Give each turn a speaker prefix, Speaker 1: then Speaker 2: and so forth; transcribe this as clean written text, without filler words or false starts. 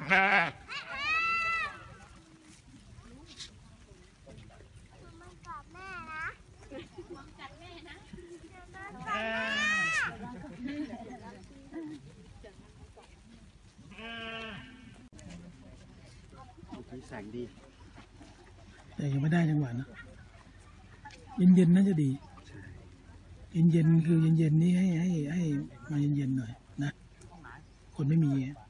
Speaker 1: แสงดี
Speaker 2: แต่ยังไม่ได้จังหวะนะเย็นๆน่าจะดีเย็นๆคือเย็นๆนี้ให้มาเย็นๆหน่อยนะคนไม่มี